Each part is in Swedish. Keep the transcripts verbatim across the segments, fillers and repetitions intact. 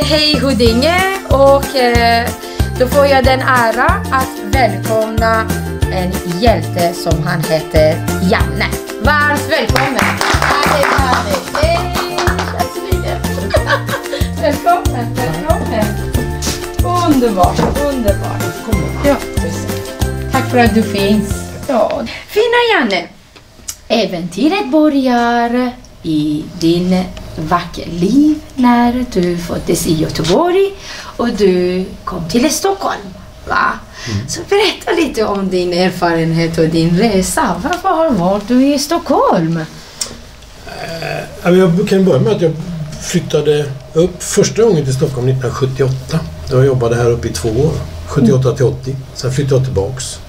hej Huddinge, och eh, då får jag den ära att välkomna en hjälte som han heter Janne. Varmt välkommen! Hej, välkommen, välkommen! Underbart, underbart! Ja, tack för att du finns. Ja. Fina Janne! Äventyret börjar i din vackra liv när du föddes i Göteborg och du kom till Stockholm, va? Mm. Så berätta lite om din erfarenhet och din resa. Varför har varit du i Stockholm? Äh, jag kan börja med att jag flyttade upp första gången till Stockholm nittonhundrasjuttioåtta. Jag jobbade här uppe i två år, sjuttioåtta till åttio. Sen flyttade jag tillbaks.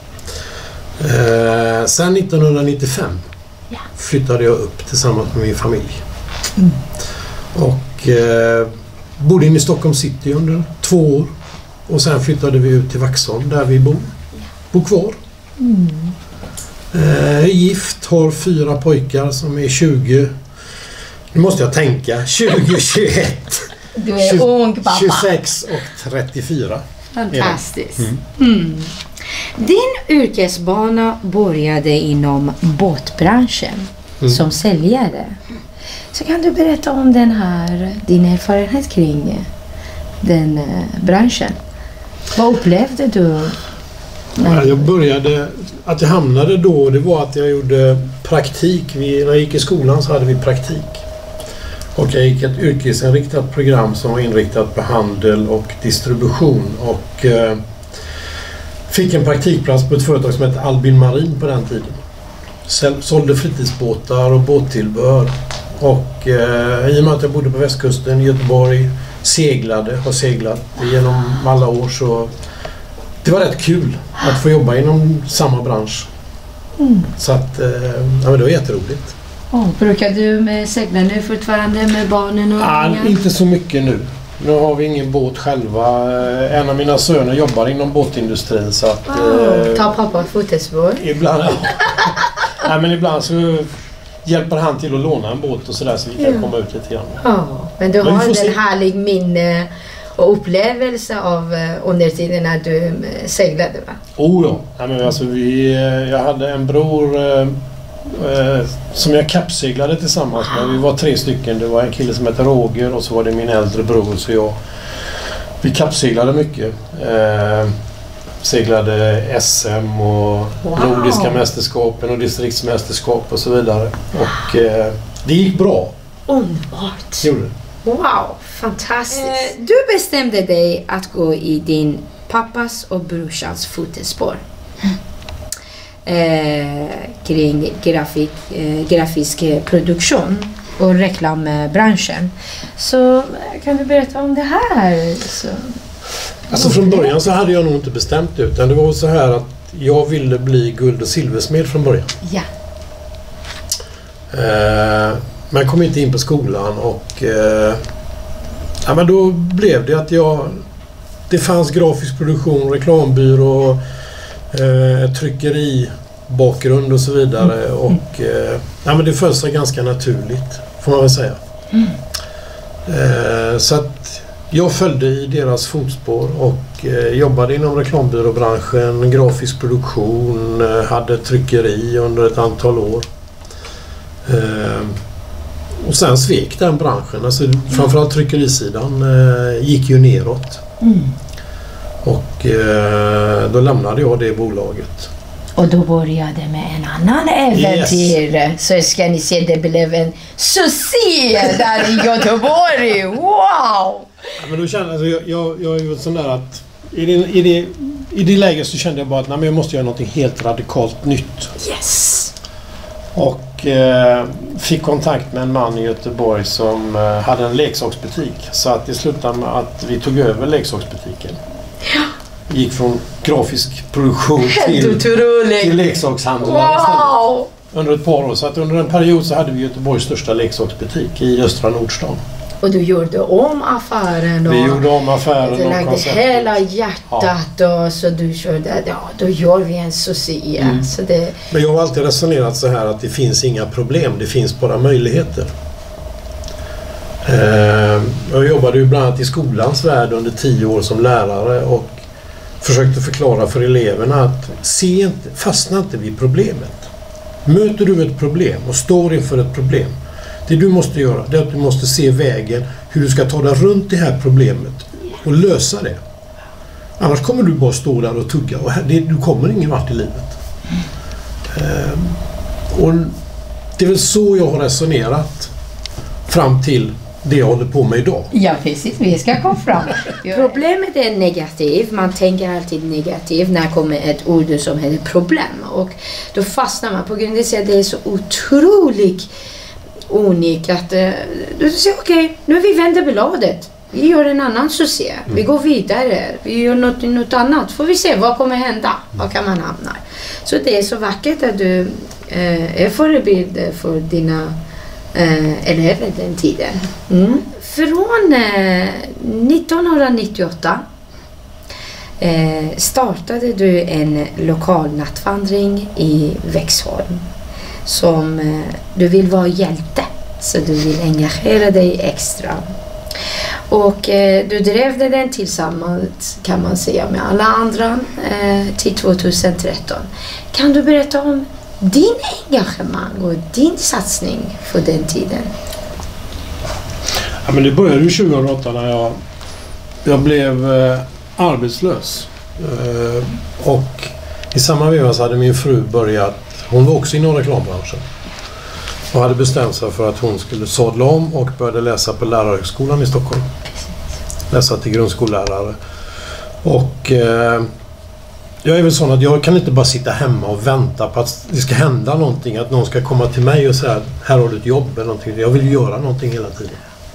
Äh, sen nittonhundranittiofem ja. flyttade jag upp tillsammans med min familj. Mm. Och eh, bodde in i Stockholm city under två år. Och sen flyttade vi ut till Vaxholm där vi bor. Bor kvar. Mm. Eh, gift, har fyra pojkar som är tjugo. Nu måste jag tänka. tjugo, tjugoett. Du är tjugo, ung pappa. tjugosex och trettiofyra. Fantastiskt. Mm. Mm. Din yrkesbana började inom båtbranschen mm. som säljare. Så kan du berätta om den här, din erfarenhet kring den eh, branschen. Vad upplevde du? Ja, jag började, att jag hamnade då, det var att jag gjorde praktik. Vi, när jag gick i skolan så hade vi praktik. Och jag gick ett yrkesinriktat program som var inriktat på handel och distribution. Och eh, fick en praktikplats på ett företag som hette Albin Marin på den tiden. Sålde fritidsbåtar och båttillbehör. Och eh, i och med att jag bodde på västkusten i Göteborg, seglade, har seglat genom alla år, så det var rätt kul att få jobba inom samma bransch. Mm. Så att, eh, ja, men det var jätteroligt. Oh, brukar du med segla nu fortfarande med barnen och ja, inte så mycket nu. Nu har vi ingen båt själva. En av mina söner jobbar inom båtindustrin, så att... Oh, eh, ta pappa fotespår. Ibland, ja, men ibland så hjälper han till att låna en båt och sådär, så vi kan ja. komma ut lite grann. Ja, men du men har en se. härlig minne och upplevelse av under tiden när du seglade, va? Oh ja, ja men alltså vi, jag hade en bror eh, eh, som jag kappseglade tillsammans med. Vi var tre stycken. Det var en kille som heter Roger och så var det min äldre bror, så jag vi kappseglade mycket. Eh, seglade S M och wow. nordiska mästerskapen och distriktsmästerskap och så vidare. Och eh, det gick bra. Underbart. Gjorde det. Wow, fantastiskt. Eh, du bestämde dig att gå i din pappas och brorsans fotspår. Eh, kring grafik, eh, grafisk produktion och reklambranschen. Så kan du berätta om det här? Så. Alltså från början så hade jag nog inte bestämt, utan det var så här att jag ville bli guld- och silversmed från början. Ja. Eh, men kom inte in på skolan och eh, ja, men då blev det att jag det fanns grafisk produktion, reklambyrå, eh, tryckeri, bakgrund och så vidare. Mm. Och eh, ja, men det föll sig ganska naturligt, får man väl säga. Mm. Eh, så att jag följde i deras fotspår och eh, jobbade inom reklambyråbranschen, grafisk produktion, eh, hade tryckeri under ett antal år. Eh, och sen svek den branschen. Alltså, mm. framförallt tryckerisidan eh, gick ju neråt. Mm. Och eh, då lämnade jag det bolaget. Och då började med en annan äventyr. Yes. Så ska ni se, det blev en succé där i Göteborg. Wow! Ja, men då kände alltså, jag, jag, jag är ju sån där att i det, i, det, i det läget så kände jag bara att nej, men jag måste göra något helt radikalt nytt. Yes! Och eh, fick kontakt med en man i Göteborg som eh, hade en leksaksbutik. Så att det slutade med att vi tog över leksaksbutiken. Ja. Gick från grafisk produktion till, till leksakshandel. Wow! Under ett par år. Så att under en period så hade vi Göteborgs största leksaksbutik i östra Nordstan. Och du gjorde om affären och vi gjorde om affären du och lagde hela hjärtat, ja. Och så du körde, ja, då gör vi en succé. Mm. Så det... Men jag har alltid resonerat så här att det finns inga problem, det finns bara möjligheter. Eh, jag jobbade ju bland annat i skolans värld under tio år som lärare och försökte förklara för eleverna att se inte, fastna inte vid problemet. Möter du ett problem och står inför ett problem, det du måste göra det är att du måste se vägen hur du ska ta dig runt det här problemet och lösa det. Annars kommer du bara stå där och tugga och det, du kommer ingen vart i livet. Eh, och det är väl så jag har resonerat fram till det jag håller på med idag. Ja, precis. Vi ska komma fram. Problemet är negativt. Man tänker alltid negativt när det kommer ett ord som heter problem. Och då fastnar man på grund av att det är så otroligt unikt att uh, du säger okej, okay, nu vi vänder bladet. Vi gör en annan succé. Mm. Vi går vidare. Vi gör något, något annat. Får vi se vad kommer hända. Var kan man hamna. Så det är så vackert att du uh, är förebild för dina Uh, elever den tiden. Mm. Från uh, nittonhundranittioåtta uh, startade du en lokal nattvandring i Växholm som uh, du vill vara hjälte, så du vill engagera dig extra. Och uh, du drev den tillsammans, kan man säga, med alla andra uh, till tjugotretton. Kan du berätta om din engagemang och din satsning för den tiden? Ja, men det började ju tjugohundraåtta när jag, jag blev eh, arbetslös. Eh, och i samma veva så hade min fru börjat, hon var också inom reklambranschen. Och hade bestämt sig för att hon skulle sadla om och började läsa på Lärarhögskolan i Stockholm. Läsa till grundskollärare. Och eh, jag är väl sån att jag kan inte bara sitta hemma och vänta på att det ska hända någonting. Att någon ska komma till mig och säga här har du ett jobb eller någonting. Jag vill göra någonting hela tiden.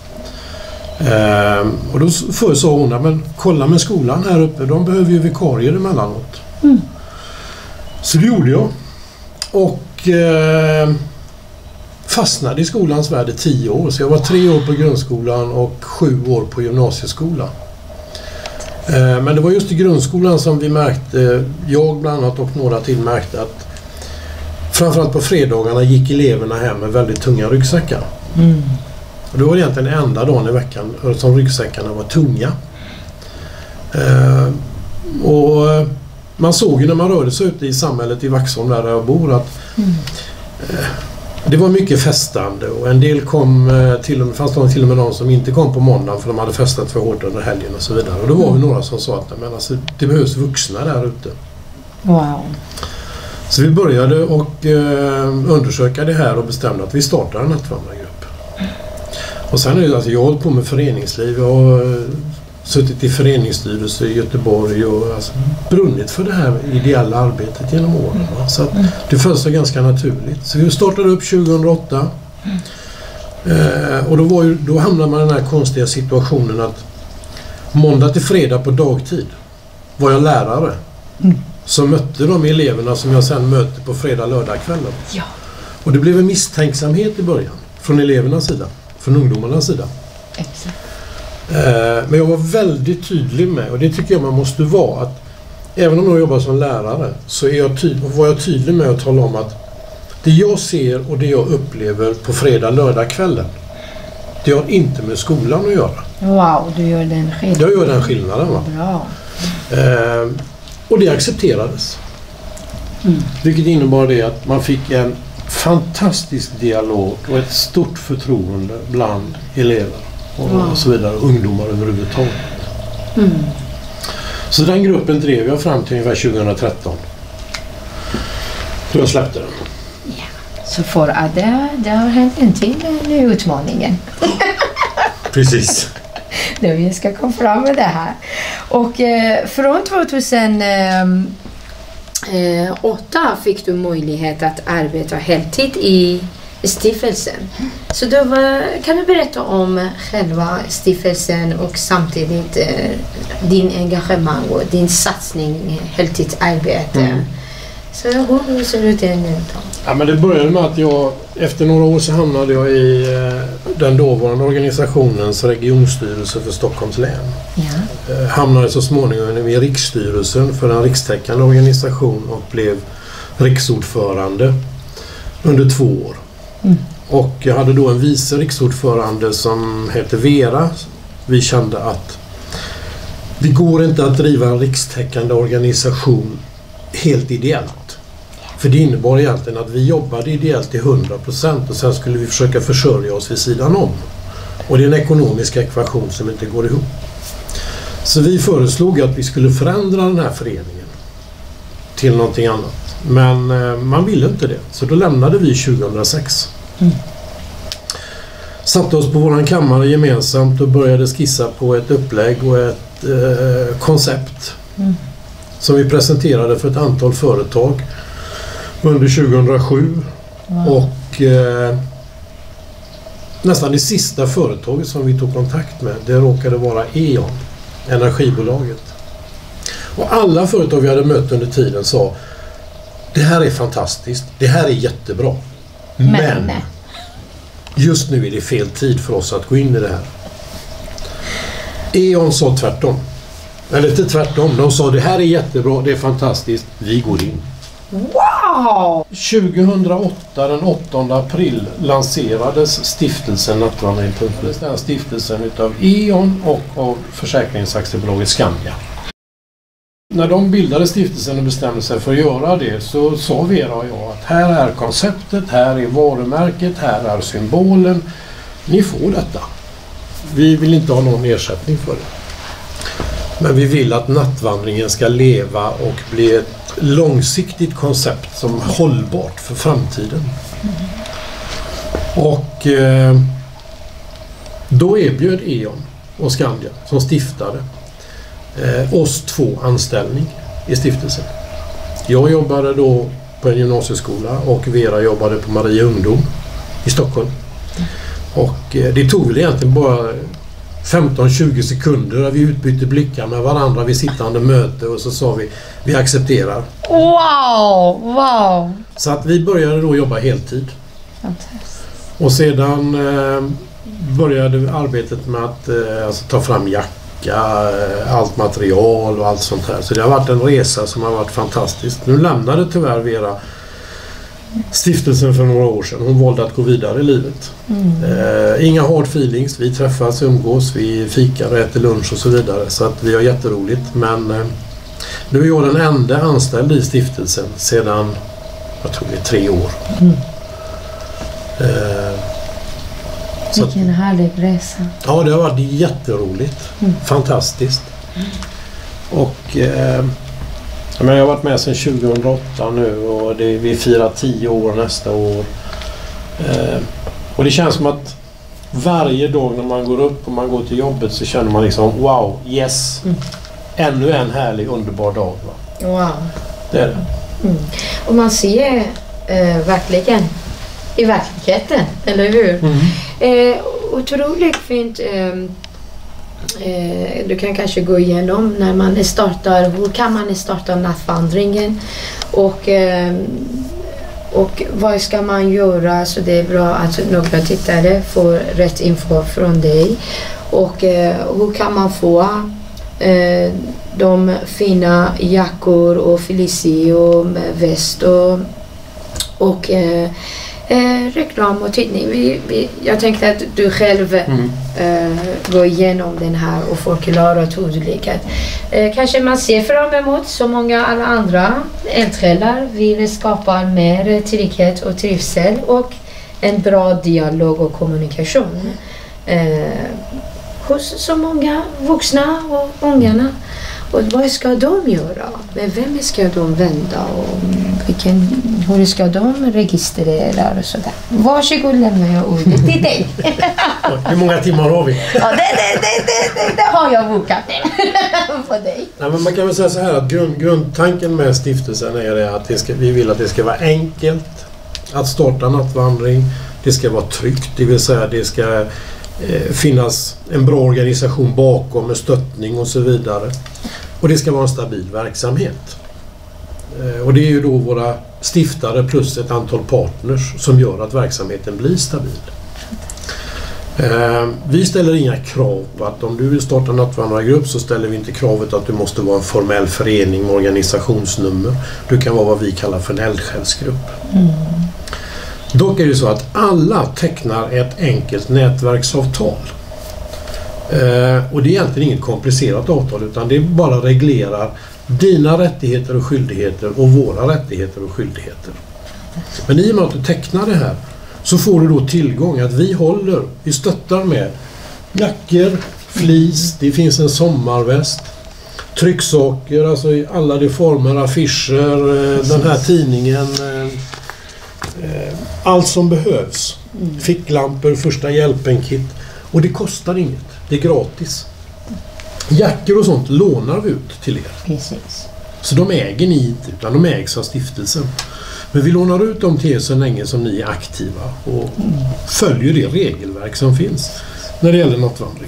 Ehm, och då föreslog hon, men kolla med skolan här uppe. De behöver ju vikarier emellanåt. Mm. Så det gjorde jag. Och eh, fastnade i skolans värld i tio år. Så jag var tre år på grundskolan och sju år på gymnasieskolan. Men det var just i grundskolan som vi märkte, jag bland annat och några till märkte att framförallt på fredagarna gick eleverna hem med väldigt tunga ryggsäckar. Mm. Och det var egentligen den enda dagen i veckan som ryggsäckarna var tunga. Eh, och man såg ju när man rörde sig ute i samhället i Vaxholm där jag bor att mm. eh, det var mycket festande och en del kom till och med, fanns det till och med någon som inte kom på måndagen för de hade festat för hårt under helgen och så vidare. Och då var vi några som sa att men alltså, det behövs vuxna där ute. Wow. Så vi började och eh, undersöka det här och bestämde att vi startar en nattvandrargrupp. Och sen är det alltså, jag har hållit på med föreningsliv. Jag har suttit i föreningsstyrelse i Göteborg och alltså, brunnit för det här ideella arbetet genom åren. Va? Så att det föll sig ganska naturligt. Så vi startade upp tjugohundraåtta eh, och då, var ju, då hamnade man i den här konstiga situationen att måndag till fredag på dagtid var jag lärare. Mm. Så mötte de eleverna som jag sen mötte på fredag, lördag kvällen. Ja. Och det blev en misstänksamhet i början från elevernas sida, från ungdomarnas sida. Exakt. Men jag var väldigt tydlig med, och det tycker jag man måste vara, att även om jag jobbar som lärare så är jag tydlig, var jag tydlig med att tala om att det jag ser och det jag upplever på fredag, lördag kvällen, det har inte med skolan att göra. Wow, du gör den skillnaden. Jag gör den skillnaden, va? Bra. Eh, och det accepterades. Mm. Vilket innebar det att man fick en fantastisk dialog och ett stort förtroende bland elever. Och, wow. och så vidare, ungdomar överhuvudtaget. Mm. Så den gruppen drev jag fram till ungefär tjugohundratretton. Då jag släppte den. Ja. Så för att det, det har hänt en till nu utmaningen. Precis. Nu vi ska komma fram med det här. Och eh, från tjugohundraåtta fick du möjlighet att arbeta heltid i stiftelsen. Så då var, kan du berätta om själva stiftelsen och samtidigt eh, din engagemang och din satsning, heltidsarbete. Mm. Så hur ser det ut nu då? Ja, men det började med att jag, efter några år så hamnade jag i eh, den dåvarande organisationens regionstyrelse för Stockholms län. Ja. Eh, hamnade så småningom i riksstyrelsen för en rikstäckande organisation och blev riksordförande under två år. Mm. Och jag hade då en vice riksordförande som hette Vera. Vi kände att det går inte att driva en rikstäckande organisation helt ideellt. För det innebar egentligen att vi jobbade ideellt till hundra procent och sen skulle vi försöka försörja oss vid sidan om. Och det är en ekonomisk ekvation som inte går ihop. Så vi föreslog att vi skulle förändra den här föreningen till någonting annat. Men eh, man ville inte det. Så då lämnade vi tjugohundrasex. Mm. Satte oss på våran kammare gemensamt och började skissa på ett upplägg och ett eh, koncept. Mm. Som vi presenterade för ett antal företag under tjugohundrasju. Wow. Och eh, nästan det sista företaget som vi tog kontakt med, det råkade vara E.ON, energibolaget. Och alla företag vi hade mött under tiden sa, det här är fantastiskt, det här är jättebra. Men, Men just nu är det fel tid för oss att gå in i det här. E.ON sa tvärtom. Eller inte tvärtom, de sa det här är jättebra, det är fantastiskt, vi går in. Wow! tjugohundraåtta, den åttonde april, lanserades stiftelsen Nattvandring punkt nu. Den stiftelsen utav E.ON och av försäkringsaktiebolaget Skandia. När de bildade stiftelsen och bestämde sig för att göra det så sa Vera och jag att här är konceptet, här är varumärket, här är symbolen. Ni får detta. Vi vill inte ha någon ersättning för det. Men vi vill att nattvandringen ska leva och bli ett långsiktigt koncept som är hållbart för framtiden. Mm. Och eh, då erbjöd E.ON och Skandia som stiftare eh, oss två anställning i stiftelsen. Jag jobbade då på en gymnasieskola och Vera jobbade på Maria Ungdom i Stockholm. Mm. Och eh, det tog väl egentligen bara femton till tjugo sekunder där vi utbytte blickar med varandra vid sittande möte och så sa vi, vi accepterar. Wow, wow. Så att vi började då jobba heltid. Fantastiskt. Och sedan eh, började arbetet med att eh, alltså, ta fram jacka, eh, allt material och allt sånt här. Så det har varit en resa som har varit fantastisk. Nu lämnade tyvärr Vera stiftelsen för några år sedan. Hon valde att gå vidare i livet. Mm. Eh, inga hard feelings. Vi träffas, umgås, vi fikar, äter lunch och så vidare. Så att vi har jätteroligt. Men eh, nu är jag den enda anställd i stiftelsen sedan, jag tror det är tre år. Mm. Eh, Vilken att, härlig resa. Ja, det har varit jätteroligt. Mm. Fantastiskt. Mm. Och eh, jag har varit med sedan tjugohundraåtta nu och det, vi firar tio år nästa år. Eh, och det känns som att varje dag när man går upp och man går till jobbet så känner man liksom wow, yes. Mm. Ännu en härlig, underbar dag. Va? Wow. Det är det. Mm. Och man ser eh, verkligen i verkligheten, eller hur? Mm. Eh, otroligt fint. Eh, Eh, du kan kanske gå igenom när man startar, hur kan man starta nattvandringen och, eh, och vad ska man göra, så det är bra att några tittare får rätt info från dig. Och eh, hur kan man få eh, de fina jackor och Felicio med väst och, och eh, Eh, reklam och tidning. Vi, vi, jag tänkte att du själv mm. eh, går igenom den här och förklarar hur du lyckas. Eh, kanske man ser fram emot, så många alla andra eldsjälar vill skapa mer trygghet och trivsel och en bra dialog och kommunikation eh, hos så många vuxna och ungarna. Och vad ska de göra? Med vem ska de vända? Och vilken, hur ska de registrera och sådär? Varsågod, lämnar jag ordet till dig. Hur många timmar har vi? Ja, det, det, det, det, det har jag bokat för dig. Nej, men man kan väl säga så här att grund, grundtanken med stiftelsen är det att det ska, vi vill att det ska vara enkelt att starta nattvandring. Det ska vara tryggt, det vill säga det ska eh, finnas en bra organisation bakom med stöttning och så vidare. Och det ska vara en stabil verksamhet. Eh, och det är ju då våra stiftare plus ett antal partners som gör att verksamheten blir stabil. Eh, vi ställer inga krav på att om du vill starta en nattvandrargrupp så ställer vi inte kravet att du måste vara en formell förening med organisationsnummer. Du kan vara vad vi kallar för en eldsjälsgrupp. Mm. Dock är det så att alla tecknar ett enkelt nätverksavtal. Eh, och det är egentligen inget komplicerat avtal, utan det bara reglerar dina rättigheter och skyldigheter och våra rättigheter och skyldigheter. Men i och med att du tecknar det här så får du då tillgång att vi håller, vi stöttar med jackor, flis, det finns en sommarväst, trycksaker, alltså i alla de former, affischer, den här tidningen, allt som behövs. Ficklampor, första hjälpen-kit. Och det kostar inget, det är gratis. Jackor och sånt lånar vi ut till er. Precis. Så de äger ni inte, utan de ägs av stiftelsen. Men vi lånar ut dem till er så länge som ni är aktiva och följer det regelverk som finns när det gäller nattvandring.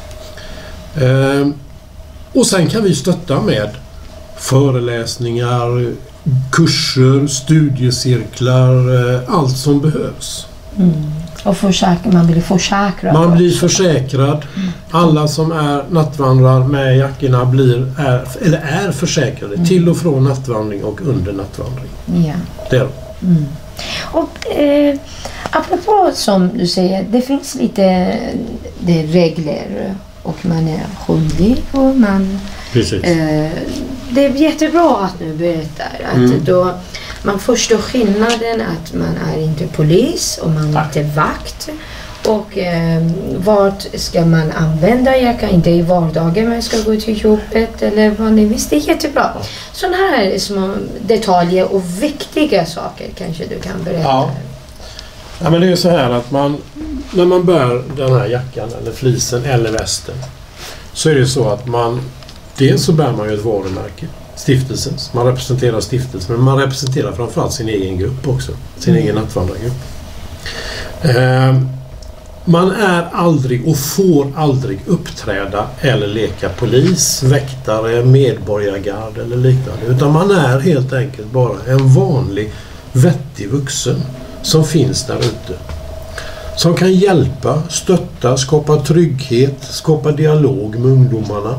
Ehm, och sen kan vi stötta med föreläsningar, kurser, studiecirklar, allt som behövs. Mm. Och försäkra, man blir försäkrad. Man blir försäkrad. Alla som är nattvandrare med jackorna blir, är, eller är försäkrade mm. till och från nattvandring och under nattvandring. Ja. Det är mm. Och eh, apropå som du säger, det finns lite det regler och man är skyldig och man... Precis. Eh, det är jättebra att du berättar att Mm. då man förstår skillnaden att man är inte polis och man är inte vakt och eh, vart ska man använda jackan, inte i vardagen man ska gå till jobbet eller vad ni visst, det är jättebra. Sådana här små detaljer och viktiga saker kanske du kan berätta. Ja. Ja, men det är ju så här att man, när man bär den här jackan eller flisen eller västen, så är det så att man, dels så bär man ju ett varumärke, stiftelsens, man representerar stiftelsen, men man representerar framförallt sin egen grupp också, sin mm. egen nattvandrargrupp. Eh, man är aldrig och får aldrig uppträda eller leka polis, väktare, medborgargard eller liknande, utan man är helt enkelt bara en vanlig vettig vuxen som finns där ute. Som kan hjälpa, stötta, skapa trygghet, skapa dialog med ungdomarna.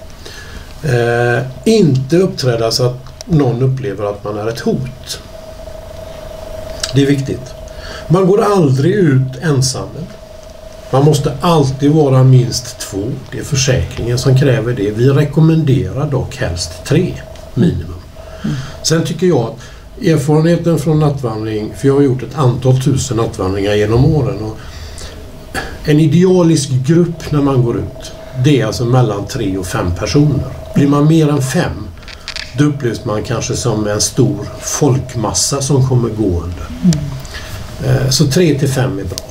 Eh, inte uppträda så att någon upplever att man är ett hot. Det är viktigt. Man går aldrig ut ensam. Man måste alltid vara minst två. Det är försäkringen som kräver det. Vi rekommenderar dock helst tre minimum. Mm. Sen tycker jag att erfarenheten från nattvandring, för jag har gjort ett antal tusen nattvandringar genom åren, och en idealisk grupp när man går ut, det är alltså mellan tre och fem personer. Blir man mer än fem, då upplevs man kanske som en stor folkmassa som kommer gående. Mm. Så tre till fem är bra.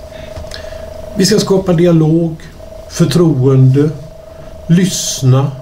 Vi ska skapa dialog, förtroende, lyssna,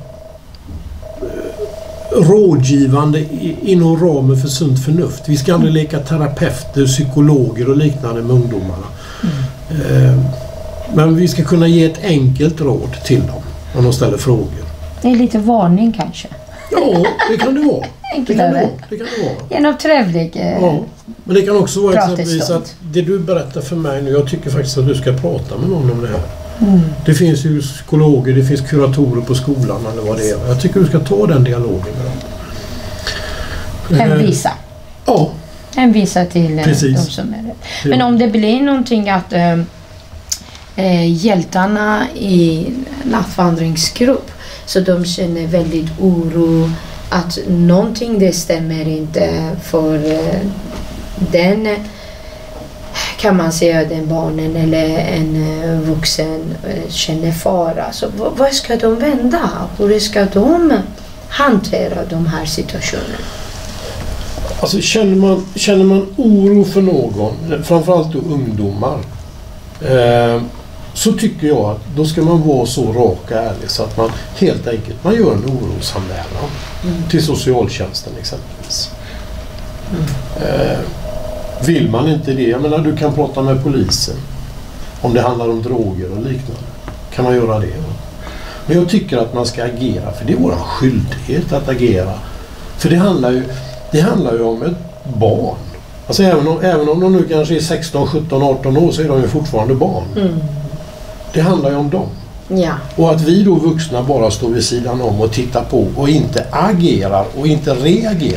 rådgivande inom ramen för sunt förnuft. Vi ska aldrig leka terapeuter, psykologer och liknande med ungdomarna. Mm. Men vi ska kunna ge ett enkelt råd till dem om de ställer frågor. Det är lite varning kanske. Ja, det kan det vara. Det kan det vara. Det kan det vara. Genom trevlig eh, ja. Men det kan också vara exempelvis att det du berättar för mig nu, jag tycker faktiskt att du ska prata med någon om det här. Mm. Det finns ju psykologer, det finns kuratorer på skolan eller vad det är. Jag tycker du ska ta den dialogen med dem. En visa. Ja. En visa till Precis. De som är det. Men om det blir någonting att äh, hjältarna i nattvandringsgrupp, så de känner väldigt oro att någonting det stämmer inte för äh, den, kan man säga, den barnen eller en äh, vuxen äh, känner fara. Så v- vad ska de vända? Hur ska de hantera de här situationerna? Alltså känner man, känner man oro för någon, framförallt då ungdomar, eh, så tycker jag att då ska man vara så rak och ärlig så att man helt enkelt man gör en orosanmälan mm. till socialtjänsten exempelvis. Mm. Eh, vill man inte det, jag menar du kan prata med polisen om det handlar om droger och liknande, kan man göra det. Men jag tycker att man ska agera, för det är vår skyldighet att agera. För det handlar ju Det handlar ju om ett barn. Alltså även om, även om de nu kanske är sexton, sjutton, arton år, så är de ju fortfarande barn. Mm. Det handlar ju om dem. Ja. Och att vi då vuxna bara står vid sidan om och tittar på och inte agerar och inte reagerar.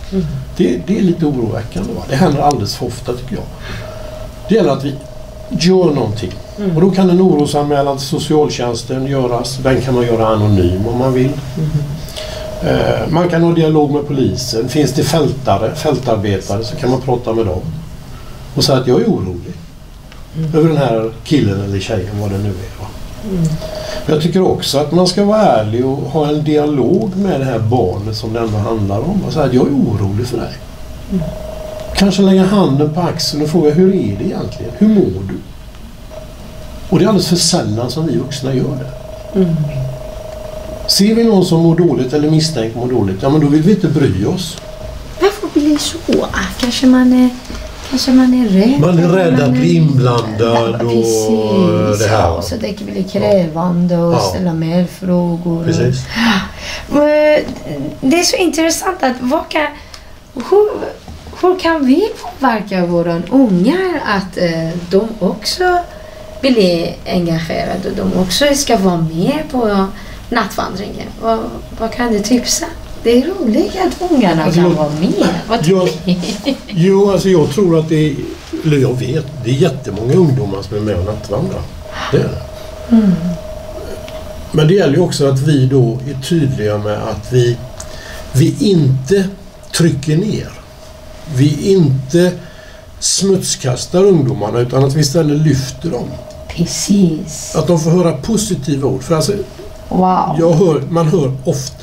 Mm. Det, det är lite oroväckande. Va? Det händer alldeles för ofta tycker jag. Det gäller att vi gör någonting. Mm. Och då kan en orosanmälan till socialtjänsten göras. Den kan man göra anonym om man vill. Mm. Eh, man kan ha dialog med polisen. Finns det fältare, fältarbetare så kan man prata med dem. Och säga att jag är orolig. Mm. Över den här killen eller tjejen, vad det nu är. Va? Mm. Jag tycker också att man ska vara ärlig och ha en dialog med det här barnet som det ändå handlar om. Och säga att jag är orolig för dig. Mm. Kanske lägga handen på axeln och fråga hur är det egentligen? Hur mår du? Och det är alldeles för sällan som vi vuxna gör det. Mm. Ser vi någon som mår dåligt eller misstänkt mår dåligt, ja men då vill vi inte bry oss. Varför blir det så? Kanske man är, kanske man är rädd. Man är rädd att bli inblandad och precis, det här. Ja, så det kan bli krävande och ja. ställa mer frågor. Precis. Det är så intressant att vad kan, hur, hur kan vi påverka våra ungar att eh, de också blir engagerade och de också ska vara med på nattvandringen? Vad, vad kan du tipsa? Det är roligt att ungarna alltså, kan vara med. Vad jag, jo, alltså jag tror att det är, eller jag vet, det är jättemånga ungdomar som är med och nattvandrar. Det är det. Mm. Men det gäller ju också att vi då är tydliga med att vi, vi inte trycker ner. Vi inte smutskastar ungdomarna utan att vi istället lyfter dem. Precis. Att de får höra positiva ord. För alltså, wow. jag hör, man hör ofta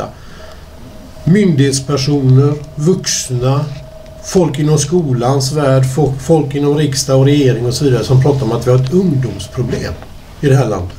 myndighetspersoner, vuxna, folk inom skolans värld, folk, folk inom riksdag och regering och så vidare som pratar om att vi har ett ungdomsproblem i det här landet.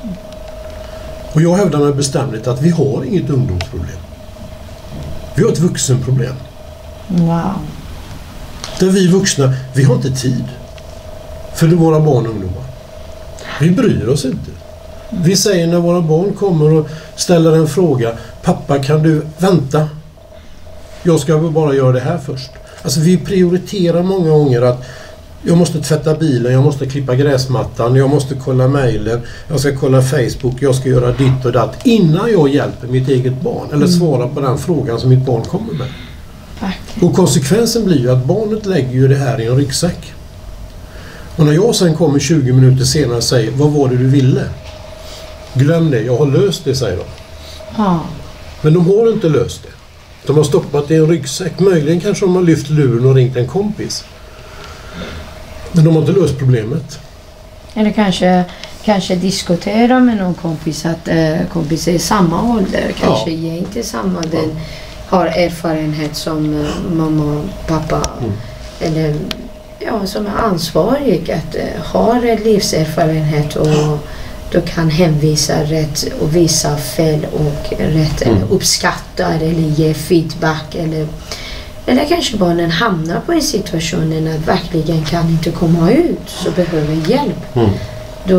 Och jag hävdar med bestämdhet att vi har inget ungdomsproblem. Vi har ett vuxenproblem. Wow. Där vi vuxna, vi har inte tid för våra barn och ungdomar. Vi bryr oss inte. Vi säger när våra barn kommer och ställer en fråga: pappa, kan du vänta? Jag ska bara göra det här först. Alltså vi prioriterar många gånger att jag måste tvätta bilen, jag måste klippa gräsmattan, jag måste kolla mejlen, jag ska kolla Facebook, jag ska göra ditt och datt innan jag hjälper mitt eget barn eller svarar på den frågan som mitt barn kommer med. Och konsekvensen blir ju att barnet lägger ju det här i en ryggsäck. Och när jag sen kommer tjugo minuter senare och säger: vad var det du ville? Glöm det, jag har löst det, säger de. Ja. Men de har inte löst det. De har stoppat det i en ryggsäck. Möjligen kanske de har lyft luren och ringt en kompis. Men de har inte löst problemet. Eller kanske, kanske diskutera med någon kompis att eh, kompis är i samma ålder. Kanske ja. Ge inte samma. Den ja. Har erfarenhet som eh, mamma och pappa. Mm. Eller ja, som är ansvarig. Att eh, har livserfarenhet och då kan hänvisa rätt och visa fel och rätt. Mm. Eller uppskatta eller ge feedback. Eller, eller kanske barnen hamnar på en situation att verkligen kan inte komma ut. Så behöver hjälp. Mm. Då...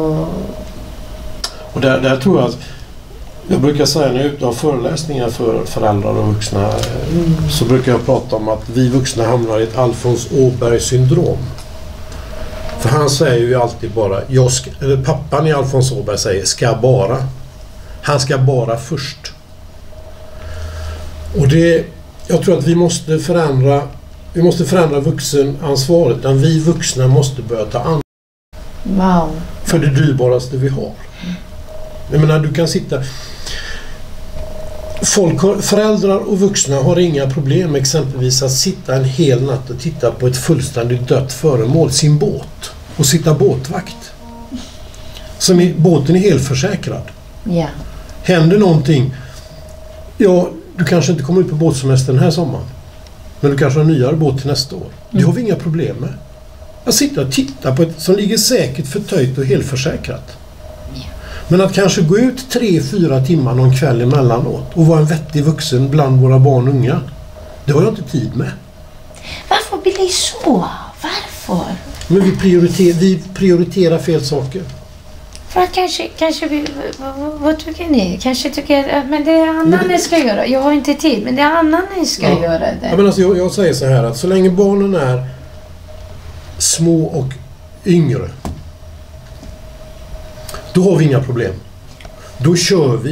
Och där, där tror jag att jag brukar säga när jag är ute av föreläsningar för föräldrar och vuxna mm. så brukar jag prata om att vi vuxna hamnar i ett Alfons Åberg-syndrom. För han säger ju alltid bara, jag ska, eller pappan i Alfons Åberg säger ska bara. Han ska bara först. Och det, jag tror att vi måste förändra, vi måste förändra vuxenansvaret. Utan vi vuxna måste börja ta ansvar. Wow. För det dyrbaraste vi har. Jag menar, du kan sitta... Folk har, föräldrar och vuxna har inga problem exempelvis att sitta en hel natt och titta på ett fullständigt dött föremål, sin båt, och sitta båtvakt. Som är, båten är helt försäkrad. Yeah. Händer någonting, ja, du kanske inte kommer ut på båtsemester den här sommaren, men du kanske har en nyare båt till nästa år. Det mm. har vi inga problem med. Att sitta och titta på ett som ligger säkert förtöjt och helt försäkrat. Men att kanske gå ut tre, fyra timmar någon kväll emellanåt och vara en vettig vuxen bland våra barn och unga, det har jag inte tid med. Varför blir det så? Varför? Men vi prioriterar, vi prioriterar fel saker. För att kanske, kanske vi, vad, vad tycker ni? Kanske tycker att men det är annan ni ska göra. Jag har inte tid, men det är annan ni ska ja. göra det. Ja, men alltså, jag, jag säger så här att så länge barnen är små och yngre, då har vi inga problem. Då kör vi.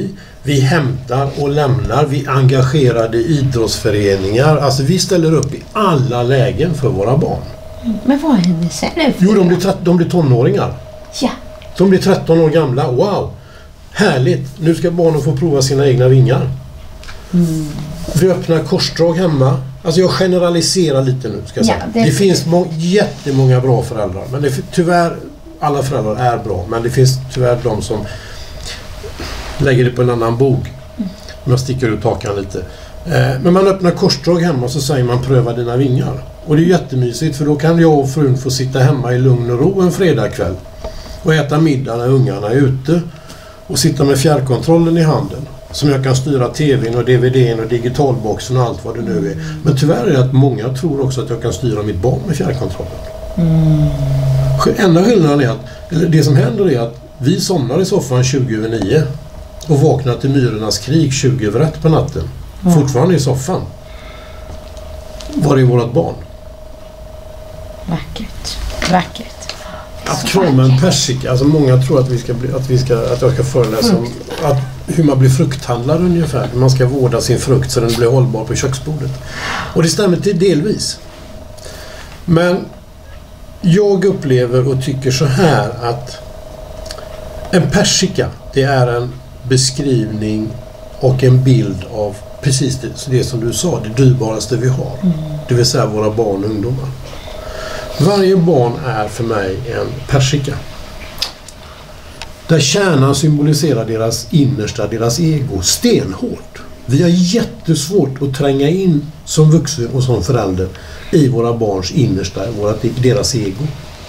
Vi hämtar och lämnar. Vi är engagerade i idrottsföreningar. Alltså vi ställer upp i alla lägen för våra barn. Men vad händer sen? Jo, de blir, de blir tonåringar. Ja. De blir tretton år gamla. Wow! Härligt! Nu ska barnen få prova sina egna vingar. Mm. Vi öppnar korsdrag hemma. Alltså jag generaliserar lite nu ska jag säga. Ja, det, det finns må- jättemånga bra föräldrar. Men det, tyvärr, alla föräldrar är bra. Men det finns tyvärr de som lägger det på en annan bog. Mm. Om jag sticker ut hakan lite. Eh, men man öppnar korsdrag hemma och så säger man pröva dina vingar. Och det är jättemysigt för då kan jag och frun få sitta hemma i lugn och ro en fredagkväll. Och äta middag när ungarna är ute. Och sitta med fjärrkontrollen i handen. Som jag kan styra tvn och D V D:n och digitalboxen och allt vad det nu är. Men tyvärr är det att många tror också att jag kan styra mitt barn med fjärrkontrollen. Mm. Enda skillnaden är att, eller det som händer är att vi somnar i soffan tjugo över nio och vaknar till Myrornas krig tjugo över ett på natten. Mm. Fortfarande i soffan. Var är vårat barn? Vackert. Vackert. Att krama en persika, alltså många tror att vi ska bli, att vi ska att jag ska föreläsa om att hur man blir frukthandlare ungefär. Hur man ska vårda sin frukt så den blir hållbar på köksbordet. Och det stämmer till delvis. Men jag upplever och tycker så här att en persika, det är en beskrivning och en bild av precis det, det som du sa, det dyrbaraste vi har. Mm. Det vill säga våra barn och ungdomar. Varje barn är för mig en persika. Där kärnan symboliserar deras innersta, deras ego, stenhårt. Vi har jättesvårt att tränga in som vuxen och som förälder i våra barns innersta, deras ego.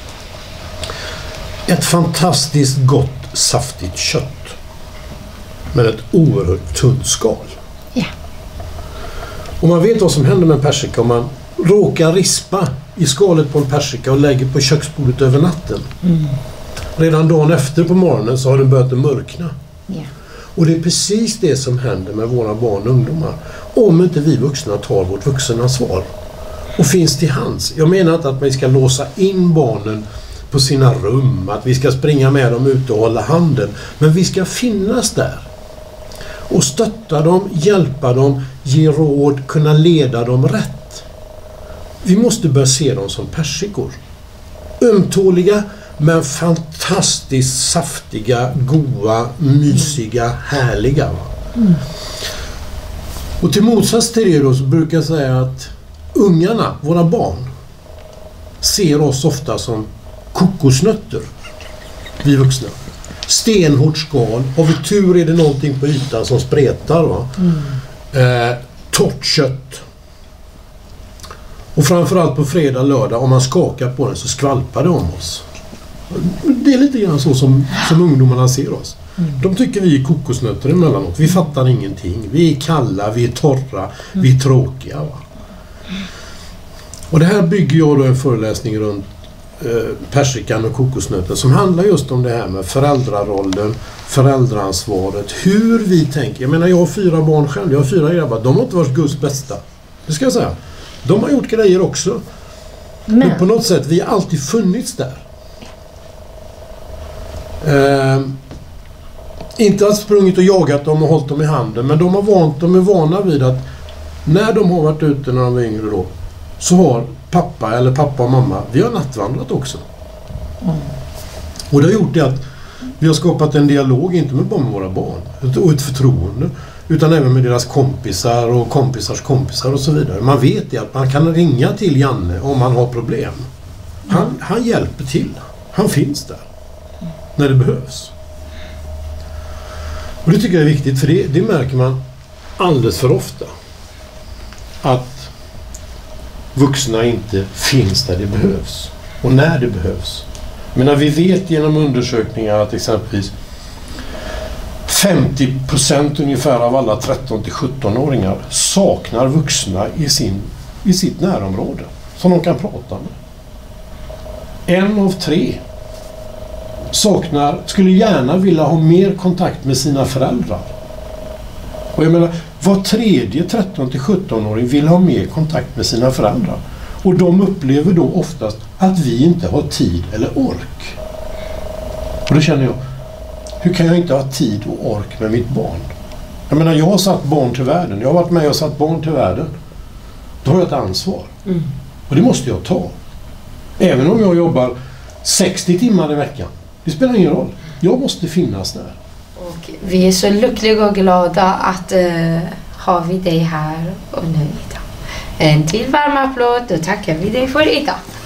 Ett fantastiskt gott, saftigt kött. Men ett oerhört tunt skal. Ja. Och man vet vad som händer med en persika om man råkar rispa i skalet på en persika och lägger på köksbordet över natten. Mm. Redan dagen efter på morgonen så har den börjat mörkna. Yeah. Och det är precis det som händer med våra barn och ungdomar. Om inte vi vuxna tar vårt vuxenansvar och finns till hands. Jag menar inte att vi ska låsa in barnen på sina rum, att vi ska springa med dem ut och hålla handen. Men vi ska finnas där och stötta dem, hjälpa dem, ge råd, kunna leda dem rätt. Vi måste börja se dem som persikor. Ömtåliga men fantastiskt saftiga, goda, mysiga, härliga. Mm. Och till motsats till det då så brukar jag säga att ungarna, våra barn, ser oss ofta som kokosnötter. Vi vuxna. Stenhårt skal. Har vi tur är det någonting på ytan som spretar. Va? Mm. Eh, torrt kött. Och framförallt på fredag, lördag, om man skakar på den så skvalpar det om oss. Det är lite grann så som, som ungdomarna ser oss. Mm. De tycker vi är kokosnötter emellanåt. Vi fattar ingenting. Vi är kalla, vi är torra, mm. vi är tråkiga. Va? Och det här bygger jag då en föreläsning runt eh, persikan och kokosnöten som handlar just om det här med föräldrarollen, föräldraansvaret, hur vi tänker. Jag menar, jag har fyra barn själv, jag har fyra grabbar. De har inte varit Guds bästa. Det ska jag säga. De har gjort grejer också. Men, Men på något sätt, vi har alltid funnits där. Eh, inte att sprungit och jagat dem och hållit dem i handen, men de har vant, de är vana vid att när de har varit ute när de var yngre då, så har pappa eller pappa och mamma, vi har nattvandrat också. Mm. Och det har gjort det att vi har skapat en dialog, inte med bara med våra barn, och ett förtroende, utan även med deras kompisar och kompisars kompisar och så vidare. Man vet ju att man kan ringa till Janne om man har problem. Han, mm. han hjälper till. Han finns där. När det behövs. Och det tycker jag är viktigt, för det, det märker man alldeles för ofta. Att vuxna inte finns där det behövs. Och när det behövs. Men när vi vet genom undersökningar att exempelvis femtio procent ungefär av alla tretton till sjutton-åringar saknar vuxna i, sin, i sitt närområde som de kan prata med. En av tre saknar, skulle gärna vilja ha mer kontakt med sina föräldrar. Och jag menar, var tredje tretton till sjutton-åring vill ha mer kontakt med sina föräldrar. Och de upplever då oftast att vi inte har tid eller ork. Och då känner jag, hur kan jag inte ha tid och ork med mitt barn? Jag menar, jag har satt barn till världen. Jag har varit med och satt barn till världen. Då har jag ett ansvar. Mm. Och det måste jag ta. Även om jag jobbar sextio timmar i veckan. Det spelar ingen roll. Jag måste finnas där. Och vi är så lyckliga och glada att uh, ha vi dig här och nu idag. En till varm applåd, då tackar vi dig för idag.